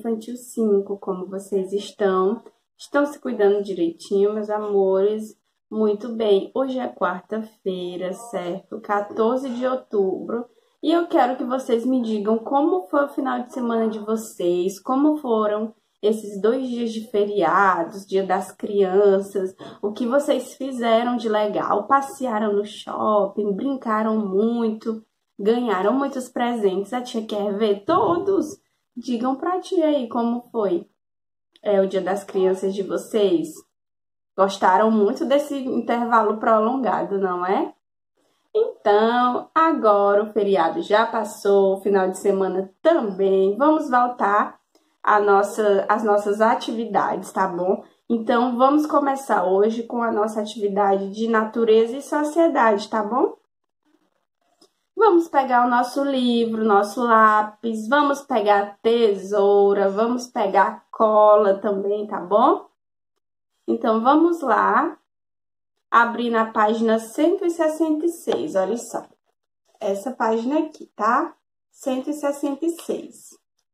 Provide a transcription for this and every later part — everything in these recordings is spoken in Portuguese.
Infantil 5, como vocês estão? Estão se cuidando direitinho, meus amores? Muito bem, hoje é quarta-feira, certo? 14 de outubro. E eu quero que vocês me digam como foi o final de semana de vocês, como foram esses 2 dias de feriados, Dia das Crianças, o que vocês fizeram de legal, passearam no shopping, brincaram muito, ganharam muitos presentes, a tia quer ver todos? Digam pra tia aí como foi o Dia das Crianças de vocês. Gostaram muito desse intervalo prolongado, não é? Então, agora o feriado já passou, o final de semana também. Vamos voltar às nossas atividades, tá bom? Então, vamos começar hoje com a nossa atividade de natureza e sociedade, tá bom? Vamos pegar o nosso livro, nosso lápis, vamos pegar a tesoura, vamos pegar cola também, tá bom? Então, vamos lá, abrir na página 166, olha só. Essa página aqui, tá? 166.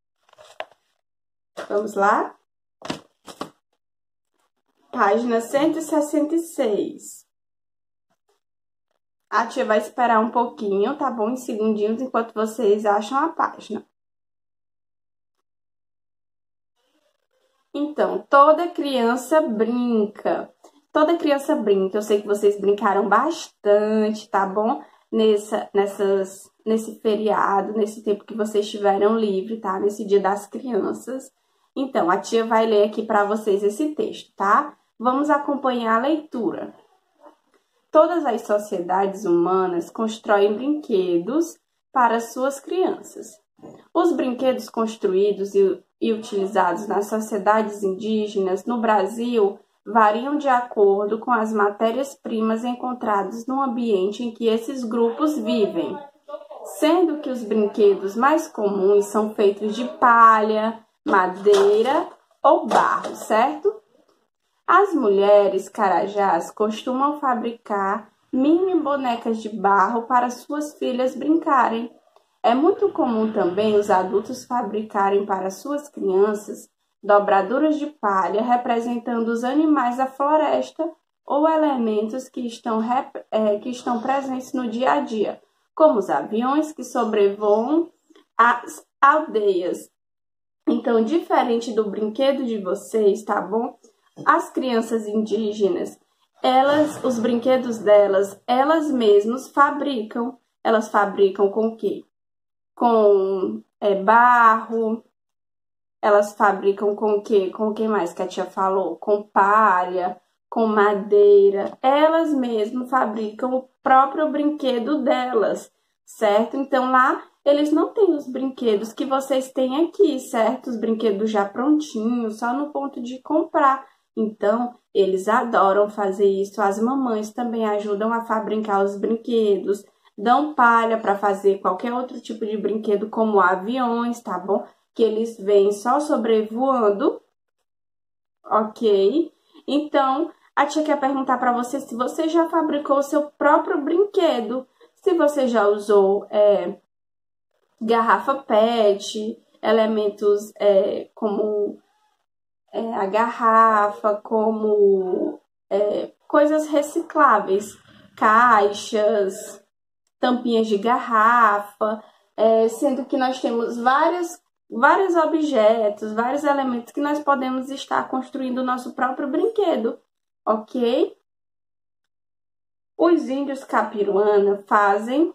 Vamos lá? Página 166. A tia vai esperar um pouquinho, tá bom? Em segundinhos, enquanto vocês acham a página. Então, toda criança brinca. Toda criança brinca. Eu sei que vocês brincaram bastante, tá bom? Nesse feriado, nesse tempo que vocês estiveram livre, tá? Nesse Dia das Crianças. Então, a tia vai ler aqui para vocês esse texto, tá? Vamos acompanhar a leitura. Todas as sociedades humanas constroem brinquedos para suas crianças. Os brinquedos construídos e utilizados nas sociedades indígenas no Brasil variam de acordo com as matérias-primas encontradas no ambiente em que esses grupos vivem, sendo que os brinquedos mais comuns são feitos de palha, madeira ou barro, certo? As mulheres carajás costumam fabricar mini bonecas de barro para suas filhas brincarem. É muito comum também os adultos fabricarem para suas crianças dobraduras de palha representando os animais da floresta ou elementos que estão presentes no dia a dia, como os aviões que sobrevoam as aldeias. Então, diferente do brinquedo de vocês, tá bom? As crianças indígenas, os brinquedos delas, elas mesmas fabricam. Elas fabricam com o quê? Com barro. Elas fabricam com o quê? Com o que mais que a tia falou? Com palha, com madeira. Elas mesmas fabricam o próprio brinquedo delas, certo? Então, lá, eles não têm os brinquedos que vocês têm aqui, certo? Os brinquedos já prontinhos, só no ponto de comprar. Então, eles adoram fazer isso. As mamães também ajudam a fabricar os brinquedos, dão palha para fazer qualquer outro tipo de brinquedo, como aviões, tá bom? Que eles vêm só sobrevoando, ok? Então, a tia quer perguntar para você se você já fabricou o seu próprio brinquedo, se você já usou garrafa PET, elementos como a garrafa, como coisas recicláveis, caixas, tampinhas de garrafa, sendo que nós temos vários objetos, vários elementos que nós podemos estar construindo o nosso próprio brinquedo, ok? Os índios Capiruna fazem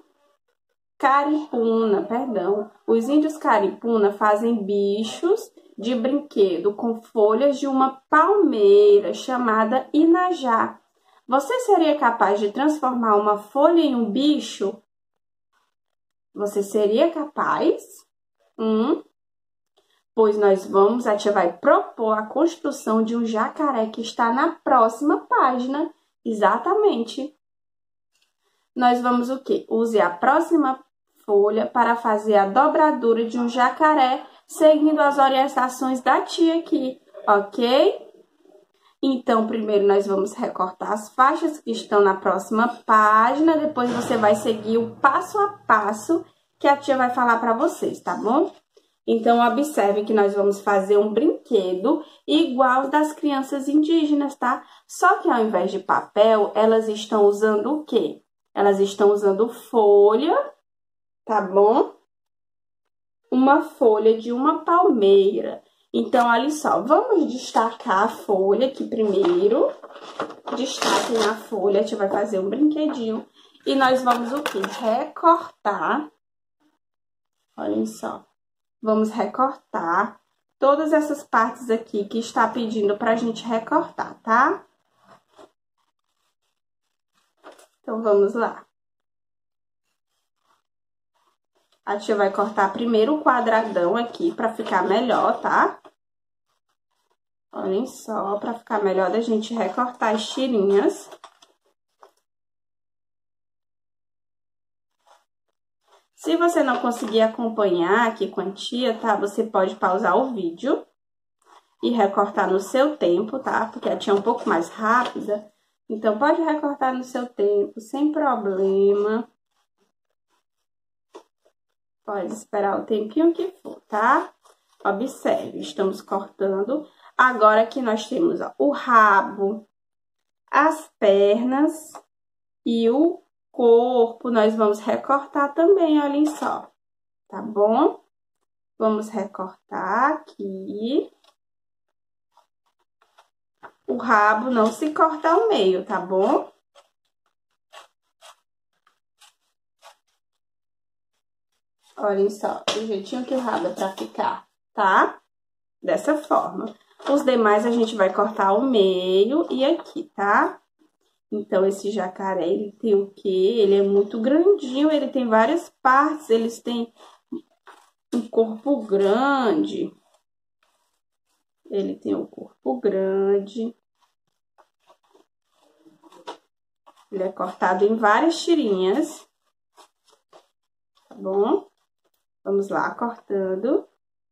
Os índios Caripuna fazem bichos de brinquedo com folhas de uma palmeira chamada inajá. Você seria capaz de transformar uma folha em um bicho? Você seria capaz? Pois a tia vai propor a construção de um jacaré que está na próxima página. Exatamente. Nós vamos o quê? Use a próxima folha para fazer a dobradura de um jacaré, seguindo as orientações da tia aqui, ok? Então, primeiro nós vamos recortar as faixas que estão na próxima página, depois você vai seguir o passo a passo que a tia vai falar para vocês, tá bom? Então, observe que nós vamos fazer um brinquedo igual das crianças indígenas, tá? Só que ao invés de papel, elas estão usando o quê? Elas estão usando folha, tá bom? Uma folha de uma palmeira. Então, olha só, vamos destacar a folha aqui primeiro. Destaquem a folha, a gente vai fazer um brinquedinho. E nós vamos o quê? Recortar. Olhem só. Vamos recortar todas essas partes aqui que está pedindo pra gente recortar, tá? Então, vamos lá. A tia vai cortar primeiro o quadradão aqui pra ficar melhor, tá? Olhem só, pra ficar melhor da gente recortar as tirinhas. Se você não conseguir acompanhar aqui com a tia, tá? Você pode pausar o vídeo e recortar no seu tempo, tá? Porque a tia é um pouco mais rápida. Então, pode recortar no seu tempo, sem problema. Pode esperar o tempinho que for, tá? Observe, estamos cortando. Agora aqui nós temos, ó, o rabo, as pernas e o corpo. Nós vamos recortar também, olhem só, tá bom? Vamos recortar aqui. O rabo não se corta ao meio, tá bom? Olhem só, do jeitinho que o rabo é pra ficar, tá? Dessa forma. Os demais a gente vai cortar ao meio e aqui, tá? Então, esse jacaré, ele tem o quê? Ele é muito grandinho, ele tem várias partes, eles têm um corpo grande. Ele tem um corpo grande. Ele é cortado em várias tirinhas. Tá bom? Vamos lá, cortando.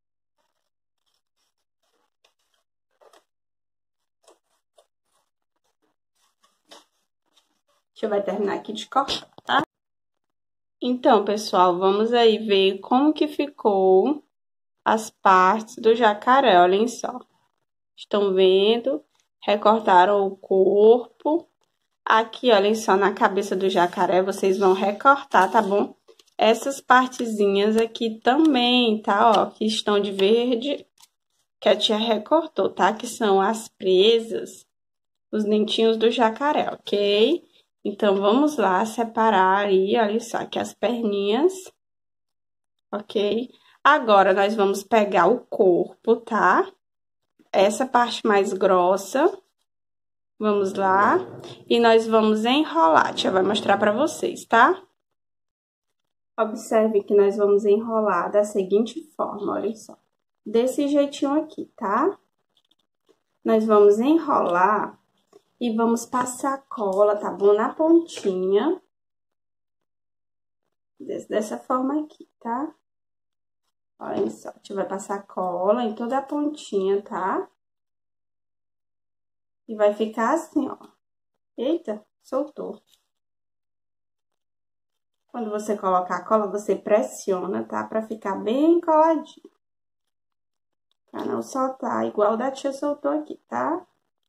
A gente vai terminar aqui de cortar, tá? Então, pessoal, vamos aí ver como que ficou as partes do jacaré, olhem só. Estão vendo? Recortaram o corpo. Aqui, olhem só, na cabeça do jacaré, vocês vão recortar, tá bom? Essas partezinhas aqui também, tá? Ó, que estão de verde, que a tia recortou, tá? Que são as presas, os dentinhos do jacaré, ok? Então, vamos lá separar aí, olha só, aqui as perninhas, ok? Agora, nós vamos pegar o corpo, tá? Essa parte mais grossa, vamos lá, e nós vamos enrolar, a tia vai mostrar pra vocês, tá? Observe que nós vamos enrolar da seguinte forma, olha só. Desse jeitinho aqui, tá? Nós vamos enrolar e vamos passar cola, tá bom? Na pontinha. Dessa forma aqui, tá? Olha só, a gente vai passar cola em toda a pontinha, tá? E vai ficar assim, ó. Eita, soltou. Quando você colocar a cola, você pressiona, tá? Pra ficar bem coladinho. Pra não soltar, igual da tia soltou aqui, tá?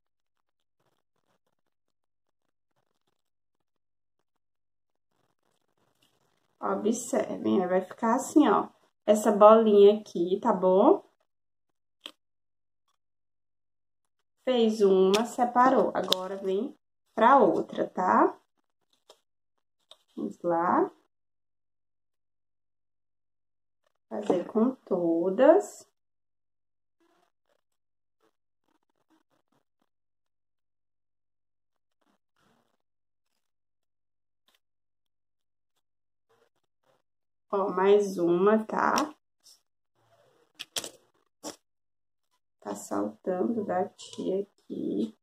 Observem, aí vai ficar assim, ó. Essa bolinha aqui, tá bom? Fez uma, separou. Agora, vem pra outra, tá? Vamos lá. Fazer com todas. Ó, mais uma, tá? Tá saltando da tia aqui.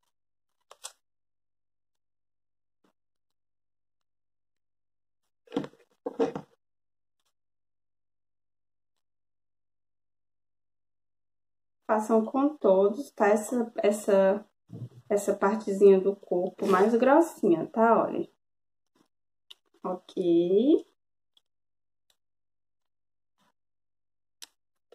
Façam com todos, tá? Essa partezinha do corpo mais grossinha, tá? Olha. Ok.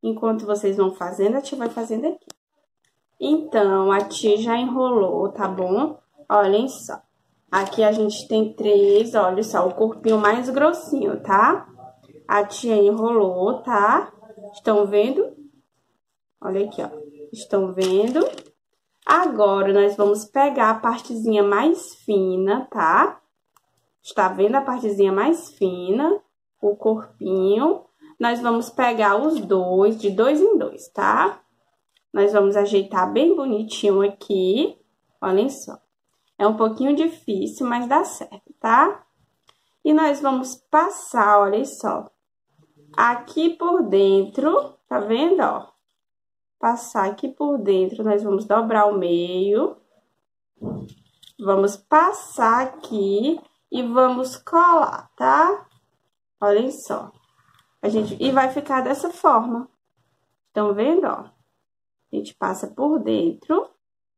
Enquanto vocês vão fazendo, a tia vai fazendo aqui. Então, a tia já enrolou, tá bom? Olhem só. Aqui a gente tem 3, olha só, o corpinho mais grossinho, tá? A tia enrolou, tá? Estão vendo? Olha aqui, ó. Estão vendo? Agora, nós vamos pegar a partezinha mais fina, tá? Está vendo a partezinha mais fina? O corpinho. Nós vamos pegar os dois, de 2 em 2, tá? Nós vamos ajeitar bem bonitinho aqui. Olhem só. É um pouquinho difícil, mas dá certo, tá? E nós vamos passar, olha só. Aqui por dentro, tá vendo, ó? Passar aqui por dentro, nós vamos dobrar o meio. Vamos passar aqui e vamos colar, tá? Olhem só. E vai ficar dessa forma. Estão vendo, ó? A gente passa por dentro.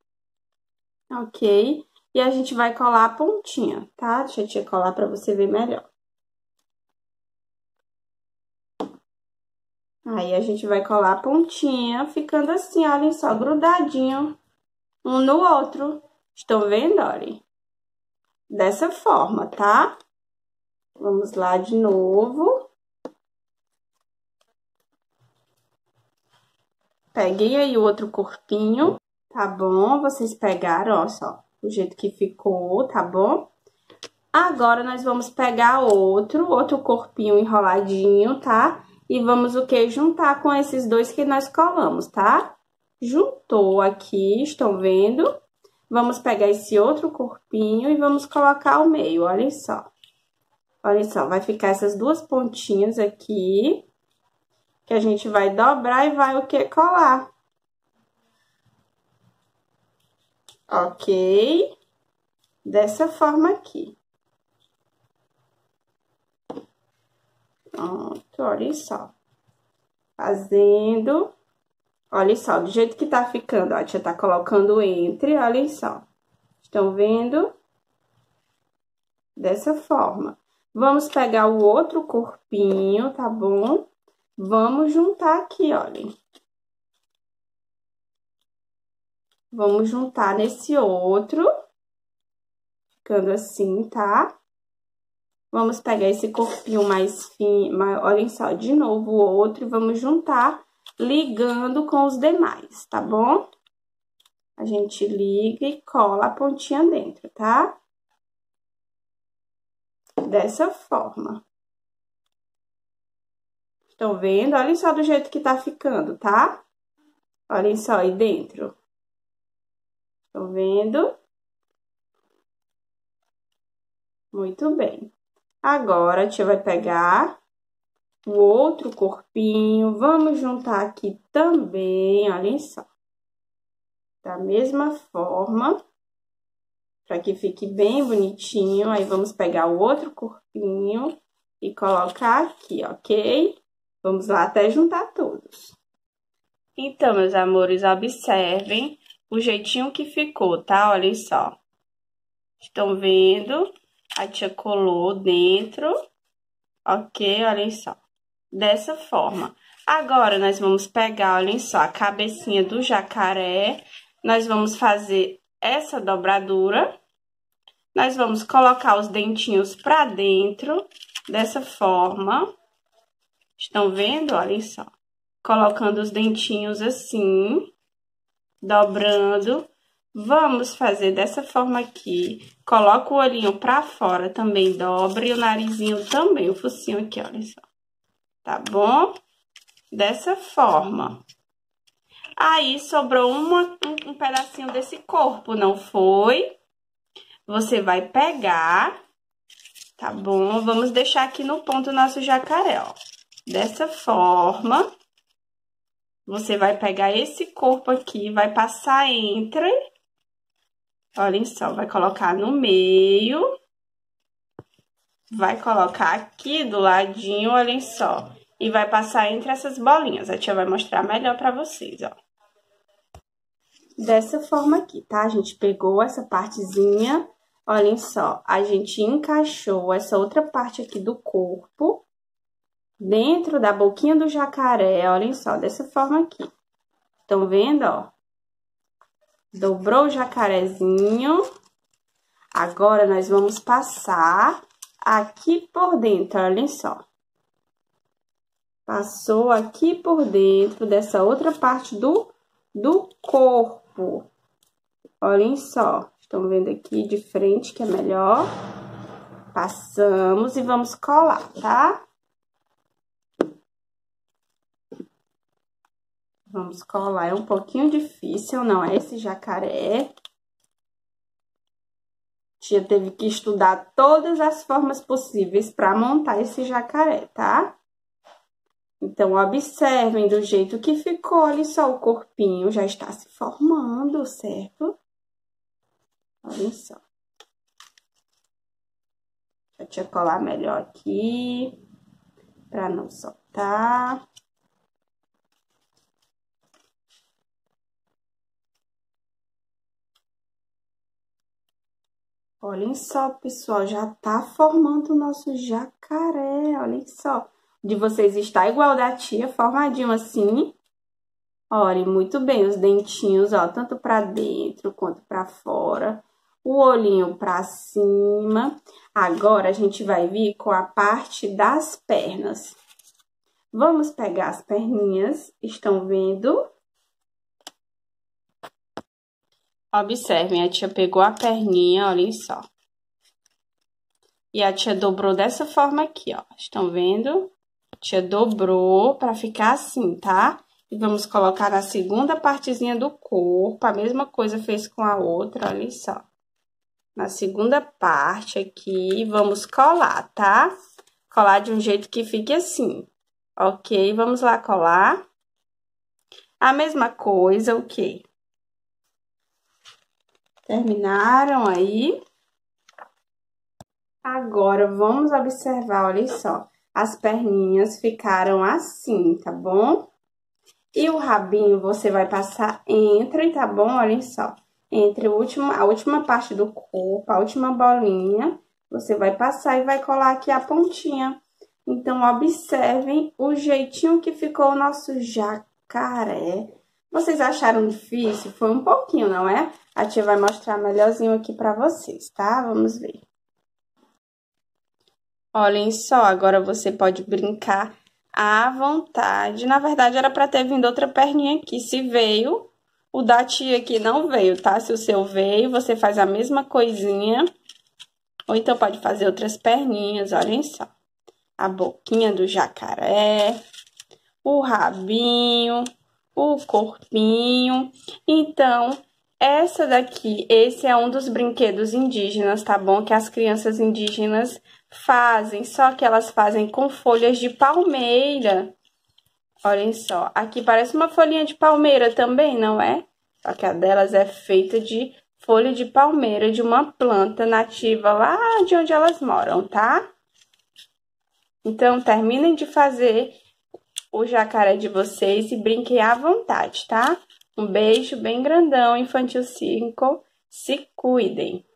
Ok? E a gente vai colar a pontinha, tá? Deixa a tia colar pra você ver melhor. Aí, a gente vai colar a pontinha, ficando assim, olhem só, grudadinho um no outro. Estão vendo, olhem? Dessa forma, tá? Vamos lá de novo. Peguei aí o outro corpinho, tá bom? Vocês pegaram, ó, só, o jeito que ficou, tá bom? Agora, nós vamos pegar outro corpinho enroladinho, tá? E vamos o quê? Juntar com esses dois que nós colamos, tá? Juntou aqui, estão vendo? Vamos pegar esse outro corpinho e vamos colocar ao meio, olhem só. Olhem só, vai ficar essas duas pontinhas aqui, que a gente vai dobrar e vai o quê? Colar. Ok? Dessa forma aqui. Pronto, olha só. Fazendo. Olha só, do jeito que tá ficando, ó. A tia tá colocando entre, olha só. Estão vendo? Dessa forma. Vamos pegar o outro corpinho, tá bom? Vamos juntar aqui, olhem. Vamos juntar nesse outro. Ficando assim, tá? Vamos pegar esse corpinho mais fino, olhem só, de novo o outro, e vamos juntar, ligando com os demais, tá bom? A gente liga e cola a pontinha dentro, tá? Dessa forma. Estão vendo? Olhem só do jeito que tá ficando, tá? Olhem só aí dentro. Estão vendo? Muito bem. Agora, a tia vai pegar o outro corpinho, vamos juntar aqui também, olhem só. Da mesma forma, para que fique bem bonitinho. Aí, vamos pegar o outro corpinho e colocar aqui, ok? Vamos lá até juntar todos. Então, meus amores, observem o jeitinho que ficou, tá? Olhem só. Estão vendo? A tia colou dentro, ok? Olhem só, dessa forma. Agora, nós vamos pegar, olhem só, a cabecinha do jacaré. Nós vamos fazer essa dobradura. Nós vamos colocar os dentinhos pra dentro, dessa forma. Estão vendo? Olhem só. Colocando os dentinhos assim, dobrando. Vamos fazer dessa forma aqui. Coloca o olhinho pra fora, também dobra. E o narizinho também, o focinho aqui, olha só. Tá bom? Dessa forma. Aí, sobrou um pedacinho desse corpo, não foi? Você vai pegar, tá bom? Vamos deixar aqui no ponto o nosso jacaré, ó. Dessa forma. Você vai pegar esse corpo aqui, vai passar entre... Olhem só, vai colocar no meio, vai colocar aqui do ladinho, olhem só, e vai passar entre essas bolinhas. A tia vai mostrar melhor pra vocês, ó. Dessa forma aqui, tá? A gente pegou essa partezinha, olhem só, a gente encaixou essa outra parte aqui do corpo, dentro da boquinha do jacaré, olhem só, dessa forma aqui. Estão vendo, ó? Dobrou o jacarezinho. Agora, nós vamos passar aqui por dentro, olhem só. Passou aqui por dentro dessa outra parte do corpo. Olhem só, estão vendo aqui de frente que é melhor. Passamos e vamos colar, tá? Vamos colar, é um pouquinho difícil, não é esse jacaré. Tia teve que estudar todas as formas possíveis para montar esse jacaré, tá? Então, observem do jeito que ficou, olha só, o corpinho já está se formando, certo? Olha só. Deixa eu colar melhor aqui, para não soltar. Olhem só, pessoal, já tá formando o nosso jacaré, olhem só. De vocês está igual da tia, formadinho assim. Olhem, muito bem, os dentinhos, ó, tanto pra dentro quanto pra fora. O olhinho pra cima. Agora, a gente vai vir com a parte das pernas. Vamos pegar as perninhas, estão vendo? Observem, a tia pegou a perninha, olhem só. E a tia dobrou dessa forma aqui, ó. Estão vendo? A tia dobrou pra ficar assim, tá? E vamos colocar na segunda partezinha do corpo. A mesma coisa fez com a outra, olhem só. Na segunda parte aqui, vamos colar, tá? Colar de um jeito que fique assim. Ok? Vamos lá colar. A mesma coisa, o quê? Terminaram aí? Agora, vamos observar, olha só. As perninhas ficaram assim, tá bom? E o rabinho você vai passar entre, tá bom? Olhem só. Entre a última parte do corpo, a última bolinha, você vai passar e vai colar aqui a pontinha. Então, observem o jeitinho que ficou o nosso jacaré. Vocês acharam difícil? Foi um pouquinho, não é? A tia vai mostrar melhorzinho aqui pra vocês, tá? Vamos ver. Olhem só, agora você pode brincar à vontade. Na verdade, era pra ter vindo outra perninha aqui. Se veio, o da tia aqui não veio, tá? Se o seu veio, você faz a mesma coisinha. Ou então pode fazer outras perninhas, olhem só. A boquinha do jacaré, o rabinho, o corpinho. Então, essa daqui, esse é um dos brinquedos indígenas, tá bom? Que as crianças indígenas fazem, só que elas fazem com folhas de palmeira. Olhem só, aqui parece uma folhinha de palmeira também, não é? Só que a delas é feita de folha de palmeira, de uma planta nativa lá de onde elas moram, tá? Então, terminem de fazer o jacaré de vocês e brinquem à vontade, tá? Um beijo bem grandão, Infantil 5. Se cuidem!